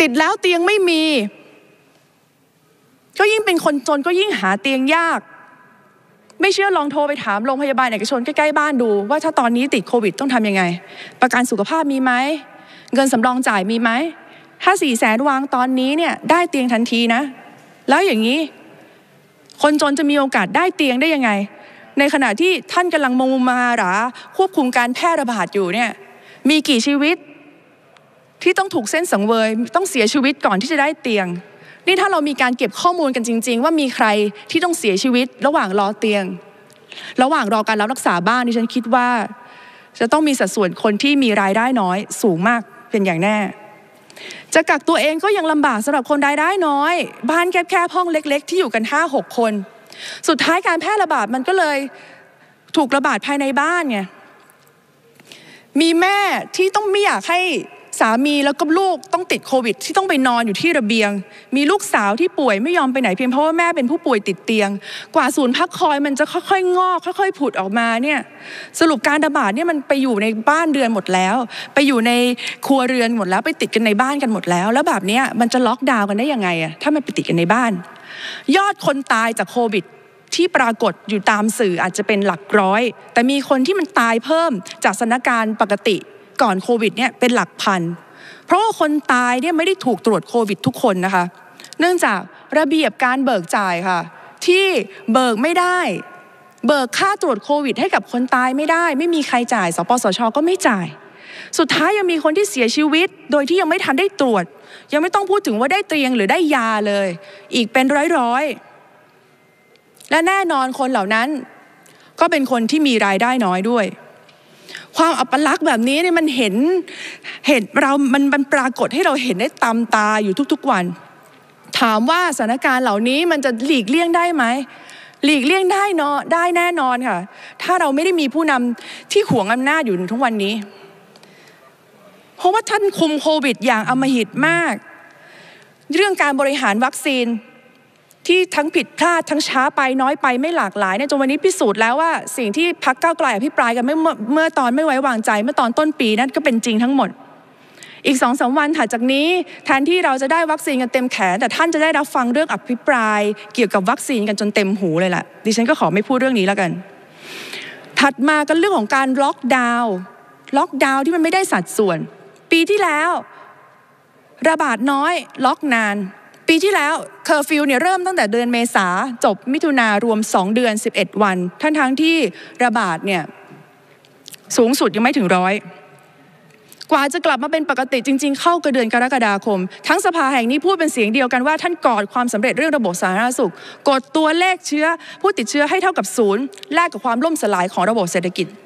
ติดแล้วเตียงไม่มีก็ยิ่งเป็นคนจนก็ยิ่งหาเตียงยากไม่เชื่อลองโทรไปถามโรงพยาบาลเอกชนใกล้ๆบ้านดูว่าถ้าตอนนี้ติดโควิดต้องทำยังไงประกันสุขภาพมีไหมเงินสำรองจ่ายมีไหมถ้า400,000วางตอนนี้เนี่ยได้เตียงทันทีนะแล้วอย่างนี้คนจนจะมีโอกาสได้เตียงได้ยังไงในขณะที่ท่านกำลังมุมาหราควบคุมการแพร่ระบาดอยู่เนี่ยมีกี่ชีวิตที่ต้องถูกเส้นสังเวยต้องเสียชีวิตก่อนที่จะได้เตียงนี่ถ้าเรามีการเก็บข้อมูลกันจริงๆว่ามีใครที่ต้องเสียชีวิตระหว่างรอเตียงระหว่างรอการรับรักษาบ้านดิฉันคิดว่าจะต้องมีสัดส่วนคนที่มีรายได้น้อยสูงมากเป็นอย่างแน่จะกักตัวเองก็ยังลำบากสำหรับคนรายได้น้อยบ้านแคบๆห้องเล็กๆที่อยู่กัน 5-6 คนสุดท้ายการแพร่ระบาดมันก็เลยถูกระบาดภายในบ้านไงมีแม่ที่ต้องไม่อยากให้สามีแล้วก็ลูกต้องติดโควิดที่ต้องไปนอนอยู่ที่ระเบียงมีลูกสาวที่ป่วยไม่ยอมไปไหนเพียงเพราะว่าแม่เป็นผู้ป่วยติดเตียงกว่าศูนย์พักคอยมันจะค่อยๆงอกค่อยๆผุดออกมาเนี่ยสรุปการระบาดเนี่ยมันไปอยู่ในบ้านเรือนหมดแล้วไปอยู่ในครัวเรือนหมดแล้วไปติดกันในบ้านกันหมดแล้วแล้วแบบนี้มันจะล็อกดาวน์กันได้ยังไงอะถ้ามันไปติดกันในบ้านยอดคนตายจากโควิดที่ปรากฏอยู่ตามสื่ออาจจะเป็นหลักร้อยแต่มีคนที่มันตายเพิ่มจากสถานการณ์ปกติก่อนโควิดเนี่ยเป็นหลักพันเพราะว่าคนตายเนี่ยไม่ได้ถูกตรวจโควิดทุกคนนะคะเนื่องจากระเบียบการเบิกจ่ายค่ะที่เบิกไม่ได้เบิกค่าตรวจโควิดให้กับคนตายไม่ได้ไม่มีใครจ่ายสปสช.ก็ไม่จ่ายสุดท้ายยังมีคนที่เสียชีวิตโดยที่ยังไม่ทันได้ตรวจยังไม่ต้องพูดถึงว่าได้เตียงหรือได้ยาเลยอีกเป็นร้อยและแน่นอนคนเหล่านั้นก็เป็นคนที่มีรายได้น้อยด้วยความอัปลักษณ์แบบนี้เนี่ยมันเห็นมันปรากฏให้เราเห็นได้ตามตาอยู่ทุกๆวันถามว่าสถานการณ์เหล่านี้มันจะหลีกเลี่ยงได้ไหมหลีกเลี่ยงได้เนาะได้แน่นอนค่ะถ้าเราไม่ได้มีผู้นำที่หวงอำนาจอยู่ทุกวันนี้เพราะว่าท่านคุมโควิดอย่างอำมหิตมากเรื่องการบริหารวัคซีนที่ทั้งผิดพลาดทั้งช้าไปน้อยไปไม่หลากหลายเนี่ยจนวันนี้พิสูจน์แล้วว่าสิ่งที่พรรคก้าวไกลอภิปรายกันเมื่อตอนไม่ไว้วางใจเมื่อตอนต้นปีนั่นก็เป็นจริงทั้งหมดอีก 2-3 วันถัดจากนี้แทนที่เราจะได้วัคซีนกันเต็มแขนแต่ท่านจะได้รับฟังเรื่องอภิปรายเกี่ยวกับวัคซีนกันจนเต็มหูเลยล่ะดิฉันก็ขอไม่พูดเรื่องนี้แล้วกันถัดมาก็เรื่องของการล็อกดาวน์ที่มันไม่ได้สัดส่วนปีที่แล้วระบาดน้อยล็อกนานปีที่แล้วเคอร์ฟิวเนี่ยเริ่มตั้งแต่เดือนเมษาจบมิถุนารวม2 เดือน 11 วันทั้งที่ระบาดเนี่ยสูงสุดยังไม่ถึง100กว่าจะกลับมาเป็นปกติจริงๆเข้ากับเดือนกรกฎาคมทั้งสภาแห่งนี้พูดเป็นเสียงเดียวกันว่าท่านกอดความสำเร็จเรื่องระบบสาธารณสุขกดตัวเลขเชื้อผู้ติดเชื้อให้เท่ากับ0แลกกับความล่มสลายของระบบเศรษฐกิจ